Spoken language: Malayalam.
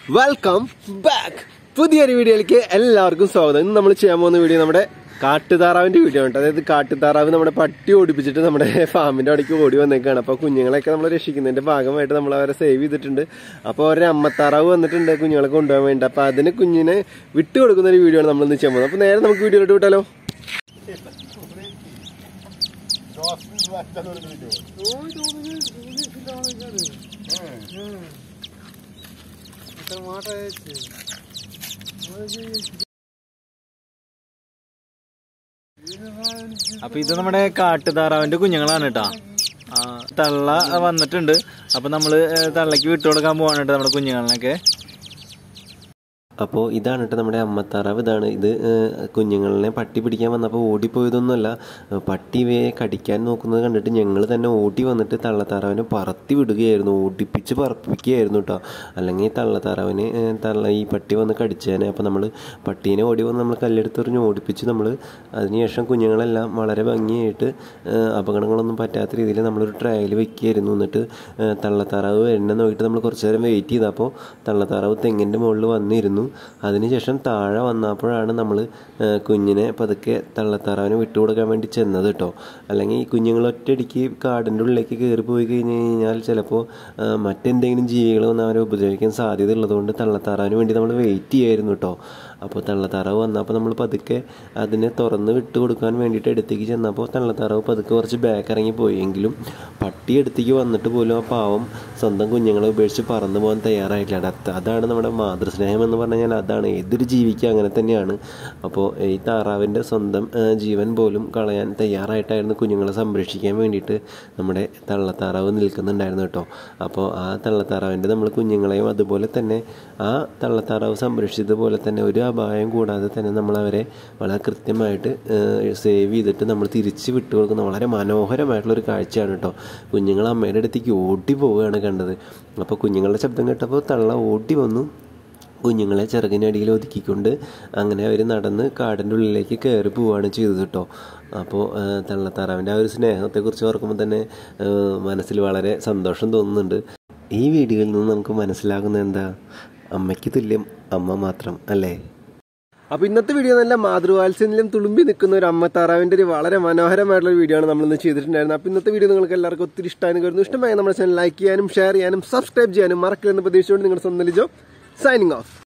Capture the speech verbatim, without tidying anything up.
Welcome back. പുതിയൊരു വീഡിയോയിലേക്ക് എല്ലാവർക്കും സ്വാഗതം. ഇന്ന് നമ്മൾ ചെയ്യാൻ പോകുന്ന വീഡിയോ നമ്മുടെ കാട്ടുതാറാവിന്റെ വീഡിയോ ആണ്. അതായത് കാട്ടുതാറാവ് നമ്മുടെ പട്ടി ഓടിപ്പിച്ചിട്ട് നമ്മുടെ ഫാമിന്റെ അവിടേക്ക് ഓടി വന്നേക്കാണ്. അപ്പൊ കുഞ്ഞുങ്ങളെയൊക്കെ നമ്മൾ രക്ഷിക്കുന്നതിന്റെ ഭാഗമായിട്ട് നമ്മൾ അവരെ സേവ് ചെയ്തിട്ടുണ്ട്. അപ്പോൾ ഒരു അമ്മത്താറാവ് വന്നിട്ടുണ്ട് കുഞ്ഞുങ്ങളെ കൊണ്ടുപോകാൻ വേണ്ടി. അപ്പൊ അതിന് കുഞ്ഞിനെ വിട്ടു കൊടുക്കുന്ന ഒരു വീഡിയോ ആണ് നമ്മൾ ഇന്ന് ചെയ്യാൻ പോകുന്നത്. അപ്പൊ നേരെ നമുക്ക് വീഡിയോയിലോട്ട് വിട്ടാലോ. അപ്പൊ ഇത് നമ്മുടെ കാട്ടുതാറാവിന്റെ കുഞ്ഞുങ്ങളാണ് കേട്ടാ. തള്ള വന്നിട്ടുണ്ട്. അപ്പൊ നമ്മള് തള്ളക്ക് വിട്ടുകൊടുക്കാൻ പോവാണ് കേട്ടോ നമ്മുടെ കുഞ്ഞുങ്ങളിനൊക്കെ. അപ്പോൾ ഇതാണ് കേട്ടോ നമ്മുടെ അമ്മത്താറാവ്. ഇതാണ് ഇത്. കുഞ്ഞുങ്ങളെ പട്ടി പിടിക്കാൻ വന്നപ്പോൾ ഓടിപ്പോയതൊന്നുമല്ല, പട്ടി ഇവയെ കടിക്കാൻ നോക്കുന്നത് കണ്ടിട്ട് ഞങ്ങൾ തന്നെ ഓടി വന്നിട്ട് തള്ളത്താറാവിനെ പറത്തി വിടുകയായിരുന്നു, ഓടിപ്പിച്ച് പറപ്പിക്കുകയായിരുന്നു കേട്ടോ. അല്ലെങ്കിൽ തള്ളത്താറാവിനെ തള്ള ഈ പട്ടി വന്ന് കടിച്ചേനെ. അപ്പോൾ നമ്മൾ പട്ടീനെ ഓടി വന്ന് നമ്മൾ കല്ലെടുത്തെറിഞ്ഞ് ഓടിപ്പിച്ച് നമ്മൾ അതിനുശേഷം കുഞ്ഞുങ്ങളെല്ലാം വളരെ ഭംഗിയായിട്ട് അപകടങ്ങളൊന്നും പറ്റാത്ത രീതിയിൽ നമ്മളൊരു ട്രയൽ വെക്കുകയായിരുന്നു. എന്നിട്ട് തള്ളത്താറാവ് എണ്ണ നോക്കിയിട്ട് നമ്മൾ കുറച്ച് നേരം വെയിറ്റ് ചെയ്തപ്പോൾ തള്ളത്താറാവ് തെങ്ങിൻ്റെ മുകളിൽ വന്നിരുന്നു. അതിനുശേഷം താഴെ വന്നപ്പോഴാണ് നമ്മൾ കുഞ്ഞിനെ പതുക്കെ തള്ളത്താറാവിനെ വിട്ടുകൊടുക്കാൻ വേണ്ടി ചെന്നത് കേട്ടോ. അല്ലെങ്കിൽ ഈ കുഞ്ഞുങ്ങൾ ഒറ്റയടിക്ക് കാടിൻ്റെ ഉള്ളിലേക്ക് കയറി പോയി കഴിഞ്ഞ് കഴിഞ്ഞാൽ ചിലപ്പോൾ മറ്റെന്തെങ്കിലും ജീവികൾ വന്ന് അവരെ ഉപദ്രവിക്കാൻ സാധ്യത ഉള്ളതുകൊണ്ട് തള്ളത്താറാവിന് വേണ്ടി നമ്മൾ വെയിറ്റ് ചെയ്യായിരുന്നു കേട്ടോ. അപ്പോൾ തള്ളത്താറാവ് വന്നപ്പോൾ നമ്മൾ പതുക്കെ അതിനെ തുറന്ന് വിട്ടു കൊടുക്കാൻ വേണ്ടിയിട്ട് അടുത്തേക്ക് ചെന്നപ്പോൾ തള്ളത്താറാവ് പതുക്കെ കുറച്ച് ബാക്ക് ഇറങ്ങി പോയി. എങ്കിലും പട്ടി അടുത്തേക്ക് വന്നിട്ട് പോലും ആ പാവം സ്വന്തം കുഞ്ഞുങ്ങളെ ഉപേക്ഷിച്ച് പറന്നു പോകാൻ തയ്യാറായിട്ടില്ല. അതാണ് നമ്മുടെ മാതൃസ്നേഹം എന്ന് പറഞ്ഞു കഴിഞ്ഞാൽ അതാണ്. ഏതൊരു ജീവിക്ക് അങ്ങനെ തന്നെയാണ്. അപ്പോൾ ഈ താറാവിൻ്റെ സ്വന്തം ജീവൻ പോലും കളയാൻ തയ്യാറായിട്ടായിരുന്നു കുഞ്ഞുങ്ങളെ സംരക്ഷിക്കാൻ വേണ്ടിയിട്ട് നമ്മുടെ തള്ളത്താറാവ് നിൽക്കുന്നുണ്ടായിരുന്നു കേട്ടോ. അപ്പോൾ ആ തള്ളത്താറാവിൻ്റെ നമ്മൾ കുഞ്ഞുങ്ങളെയും അതുപോലെ തന്നെ ആ തള്ളത്താറാവ് സംരക്ഷിച്ചതുപോലെ തന്നെ ഒരു അപായം കൂടാതെ തന്നെ നമ്മളവരെ വളരെ കൃത്യമായിട്ട് സേവ് ചെയ്തിട്ട് നമ്മൾ തിരിച്ച് വിട്ടു കൊടുക്കുന്ന വളരെ മനോഹരമായിട്ടുള്ളൊരു കാഴ്ചയാണ് കേട്ടോ. കുഞ്ഞുങ്ങൾ അമ്മയുടെ അടുത്തേക്ക് ഓടി പോവുകയാണ് കണ്ടത്. അപ്പോൾ കുഞ്ഞുങ്ങളുടെ ശബ്ദം കേട്ടപ്പോൾ തള്ള ഓടി വന്നു കുഞ്ഞുങ്ങളെ ചിറകിനടിയിൽ ഒതുക്കിക്കൊണ്ട് അങ്ങനെ അവർ നടന്ന് കാടിൻ്റെ ഉള്ളിലേക്ക് കയറി പോവുകയാണ് ചെയ്തത് കേട്ടോ. അപ്പോൾ തള്ളത്താറാവിൻ്റെ ആ ഒരു സ്നേഹത്തെക്കുറിച്ച് ഓർക്കുമ്പോൾ തന്നെ മനസ്സിൽ വളരെ സന്തോഷം തോന്നുന്നുണ്ട്. ഈ വീഡിയോയിൽ നിന്ന് നമുക്ക് മനസ്സിലാകുന്നത് എന്താ, അമ്മയ്ക്ക് തുല്യം അമ്മ മാത്രം അല്ലേ. അപ്പോൾ ഇന്നത്തെ വീഡിയോ നല്ല മാതൃവാത്സല്യം തുളുമ്പി നിൽക്കുന്ന ഒരു അമ്മത്താറാവിൻ്റെ ഒരു വളരെ മനോഹരമായിട്ടുള്ള വീഡിയോ ആണ് നമ്മളിന്ന് ചെയ്തിട്ടുണ്ടായിരുന്നത്. അപ്പോൾ ഇന്നത്തെ വീഡിയോ നിങ്ങൾക്ക് എല്ലാവർക്കും ഒത്തിരി ഇഷ്ടമായി കരുതുന്നു. ഇഷ്ടമായി നമ്മുടെ ചാനൽ ലൈക്ക് ചെയ്യാനും ഷെയർ ചെയ്യാനും സബ്സ്ക്രൈബ് ചെയ്യാനും മറക്കരുതെന്ന് പ്രതീക്ഷിച്ചുകൊണ്ട് നിങ്ങളുടെ സ്വന്തം ലിജോ സൈനിങ് ഓഫ്.